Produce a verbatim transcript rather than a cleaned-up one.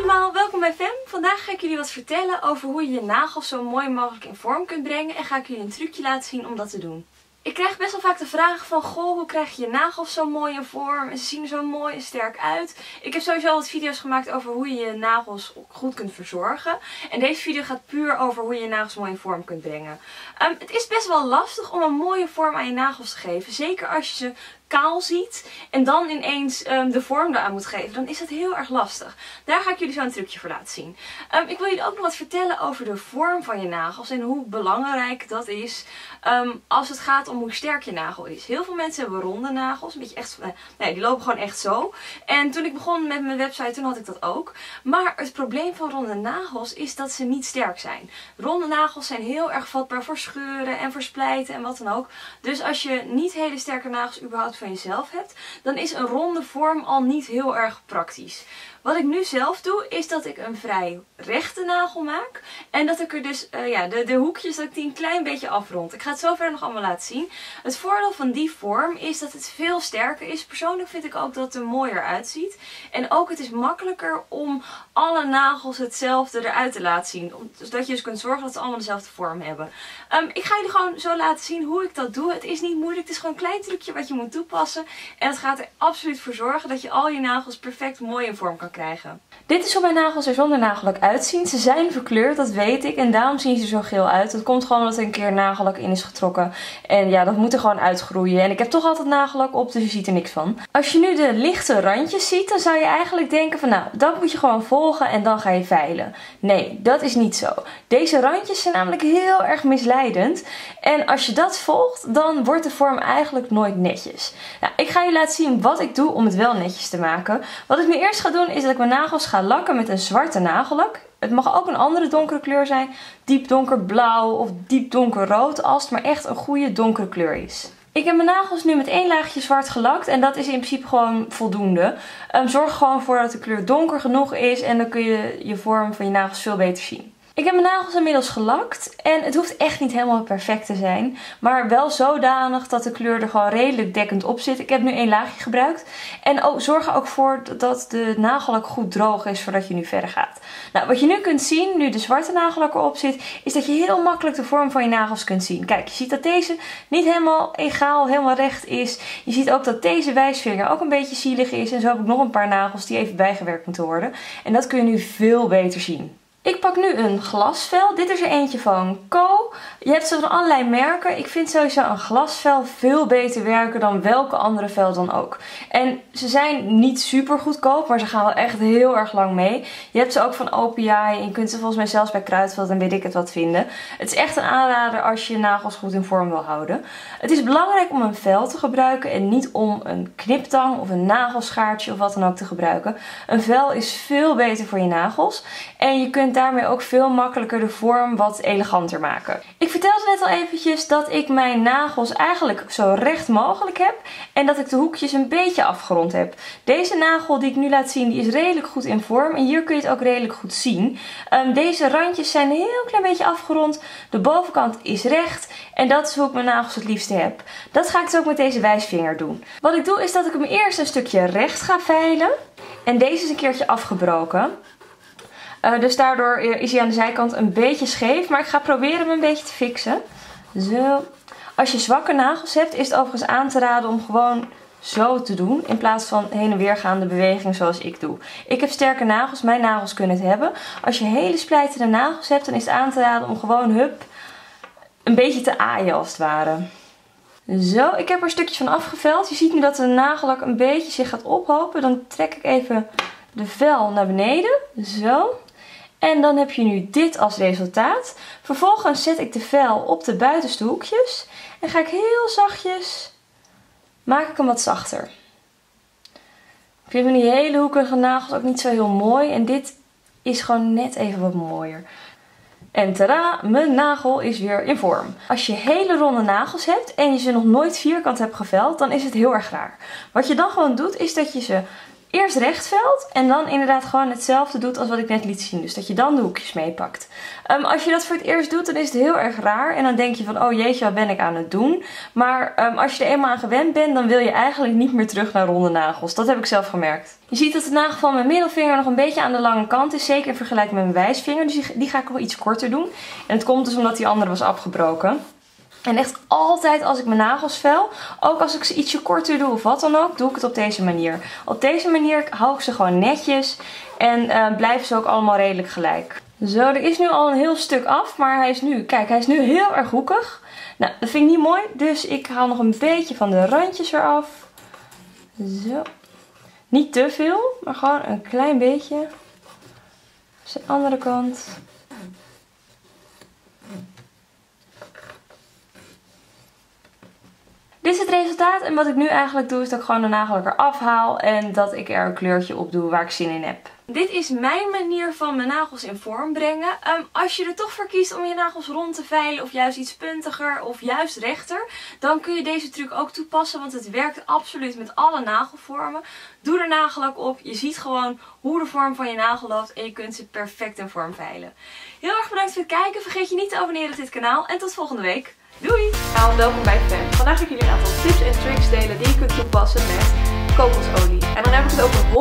allemaal, welkom bij Fem. Vandaag ga ik jullie wat vertellen over hoe je je nagels zo mooi mogelijk in vorm kunt brengen en ga ik jullie een trucje laten zien om dat te doen. Ik krijg best wel vaak de vraag van, goh, hoe krijg je je nagels zo mooi in vorm en ze zien er zo mooi en sterk uit. Ik heb sowieso wat video's gemaakt over hoe je je nagels goed kunt verzorgen. En deze video gaat puur over hoe je je nagels mooi in vorm kunt brengen. Um, het is best wel lastig om een mooie vorm aan je nagels te geven. Zeker als je ze kaal ziet en dan ineens um, de vorm eraan moet geven, dan is dat heel erg lastig. Daar ga ik jullie zo een trucje voor laten zien. Um, ik wil jullie ook nog wat vertellen over de vorm van je nagels en hoe belangrijk dat is um, als het gaat om hoe sterk je nagel is. Heel veel mensen hebben ronde nagels, een beetje echt, uh, nee, die lopen gewoon echt zo. En toen ik begon met mijn website, toen had ik dat ook. Maar het probleem van ronde nagels is dat ze niet sterk zijn. Ronde nagels zijn heel erg vatbaar voor scheuren en voor splijten en wat dan ook. Dus als je niet hele sterke nagels überhaupt van jezelf hebt, dan is een ronde vorm al niet heel erg praktisch. Wat ik nu zelf doe, is dat ik een vrij rechte nagel maak. En dat ik er dus, uh, ja, de, de hoekjes, dat ik die een klein beetje afrond. Ik ga het zo verder nog allemaal laten zien. Het voordeel van die vorm is dat het veel sterker is. Persoonlijk vind ik ook dat het er mooier uitziet. En ook het is makkelijker om alle nagels hetzelfde eruit te laten zien. Zodat je dus kunt zorgen dat ze allemaal dezelfde vorm hebben. Um, ik ga jullie gewoon zo laten zien hoe ik dat doe. Het is niet moeilijk, het is gewoon een klein trucje wat je moet toepassen. En het gaat er absoluut voor zorgen dat je al je nagels perfect mooi in vorm kan krijgen. Dit is hoe mijn nagels er zonder nagellak uitzien. Ze zijn verkleurd, dat weet ik. En daarom zien ze zo geel uit. Dat komt gewoon omdat er een keer nagellak in is getrokken. En ja, dat moet er gewoon uitgroeien. En ik heb toch altijd nagellak op, dus je ziet er niks van. Als je nu de lichte randjes ziet, dan zou je eigenlijk denken van, nou, dat moet je gewoon volgen en dan ga je veilen. Nee, dat is niet zo. Deze randjes zijn namelijk heel erg misleidend. En als je dat volgt, dan wordt de vorm eigenlijk nooit netjes. Nou, ik ga je laten zien wat ik doe om het wel netjes te maken. Wat ik nu eerst ga doen, is dat ik mijn nagels ga lakken met een zwarte nagellak. Het mag ook een andere donkere kleur zijn. Diep donkerblauw of diep donkerrood, als het maar echt een goede donkere kleur is. Ik heb mijn nagels nu met één laagje zwart gelakt en dat is in principe gewoon voldoende. Um, zorg er gewoon voor dat de kleur donker genoeg is en dan kun je je vorm van je nagels veel beter zien. Ik heb mijn nagels inmiddels gelakt en het hoeft echt niet helemaal perfect te zijn. Maar wel zodanig dat de kleur er gewoon redelijk dekkend op zit. Ik heb nu één laagje gebruikt. En ook, zorg er ook voor dat de nagellak goed droog is voordat je nu verder gaat. Nou, wat je nu kunt zien, nu de zwarte nagellak erop zit, is dat je heel makkelijk de vorm van je nagels kunt zien. Kijk, je ziet dat deze niet helemaal egaal, helemaal recht is. Je ziet ook dat deze wijsvinger ook een beetje zielig is. En zo heb ik nog een paar nagels die even bijgewerkt moeten worden. En dat kun je nu veel beter zien. Ik pak nu een glasvel. Dit is er eentje van Co. Je hebt zo van allerlei merken. Ik vind sowieso een glasvel veel beter werken dan welke andere vel dan ook. En ze zijn niet super goedkoop, maar ze gaan wel echt heel erg lang mee. Je hebt ze ook van O P I en je kunt ze volgens mij zelfs bij Kruidvat en weet ik het wat vinden. Het is echt een aanrader als je je nagels goed in vorm wil houden. Het is belangrijk om een vel te gebruiken en niet om een kniptang of een nagelschaartje of wat dan ook te gebruiken. Een vel is veel beter voor je nagels en je kunt daarmee ook veel makkelijker de vorm wat eleganter maken. Ik vertelde net al eventjes dat ik mijn nagels eigenlijk zo recht mogelijk heb en dat ik de hoekjes een beetje afgerond heb. Deze nagel die ik nu laat zien, die is redelijk goed in vorm en hier kun je het ook redelijk goed zien. Um, deze randjes zijn een heel klein beetje afgerond, de bovenkant is recht en dat is hoe ik mijn nagels het liefste heb. Dat ga ik dus ook met deze wijsvinger doen. Wat ik doe is dat ik hem eerst een stukje recht ga vijlen en deze is een keertje afgebroken. Uh, dus daardoor is hij aan de zijkant een beetje scheef. Maar ik ga proberen hem een beetje te fixen. Zo. Als je zwakke nagels hebt, is het overigens aan te raden om gewoon zo te doen. In plaats van heen en weer gaande bewegingen zoals ik doe. Ik heb sterke nagels. Mijn nagels kunnen het hebben. Als je hele splijtende nagels hebt, dan is het aan te raden om gewoon hup een beetje te aaien als het ware. Zo, ik heb er een stukje van afgeveld. Je ziet nu dat de nagellak een beetje zich gaat ophopen. Dan trek ik even de vel naar beneden. Zo. En dan heb je nu dit als resultaat. Vervolgens zet ik de vel op de buitenste hoekjes. En ga ik heel zachtjes, maak ik hem wat zachter. Ik vind die hele hoekige nagels ook niet zo heel mooi. En dit is gewoon net even wat mooier. En tada, mijn nagel is weer in vorm. Als je hele ronde nagels hebt en je ze nog nooit vierkant hebt geveld, dan is het heel erg raar. Wat je dan gewoon doet, is dat je ze eerst recht velt en dan inderdaad gewoon hetzelfde doet als wat ik net liet zien. Dus dat je dan de hoekjes meepakt. Um, als je dat voor het eerst doet, dan is het heel erg raar. En dan denk je van, oh jeetje, wat ben ik aan het doen? Maar um, als je er eenmaal aan gewend bent, dan wil je eigenlijk niet meer terug naar ronde nagels. Dat heb ik zelf gemerkt. Je ziet dat de nagel van mijn middelvinger nog een beetje aan de lange kant is. Zeker in vergelijking met mijn wijsvinger. Dus die, die ga ik wel iets korter doen. En het komt dus omdat die andere was afgebroken. En echt altijd als ik mijn nagels vel, ook als ik ze ietsje korter doe of wat dan ook, doe ik het op deze manier. Op deze manier hou ik ze gewoon netjes en uh, blijven ze ook allemaal redelijk gelijk. Zo, er is nu al een heel stuk af, maar hij is nu, kijk, hij is nu heel erg hoekig. Nou, dat vind ik niet mooi, dus ik haal nog een beetje van de randjes eraf. Zo. Niet te veel, maar gewoon een klein beetje. Dus de andere kant. Dit is het resultaat en wat ik nu eigenlijk doe is dat ik gewoon de nagel eraf haal en dat ik er een kleurtje op doe waar ik zin in heb. Dit is mijn manier van mijn nagels in vorm brengen. Um, als je er toch voor kiest om je nagels rond te veilen of juist iets puntiger of juist rechter, dan kun je deze truc ook toepassen, want het werkt absoluut met alle nagelvormen. Doe er nagellak op, je ziet gewoon hoe de vorm van je nagel loopt en je kunt ze perfect in vorm veilen. Heel erg bedankt voor het kijken, vergeet je niet te abonneren op dit kanaal en tot volgende week. Doei! Nou, welkom bij Fem. Vandaag ga ik jullie een aantal tips en tricks delen die je kunt toepassen met kokosolie. En dan heb ik het over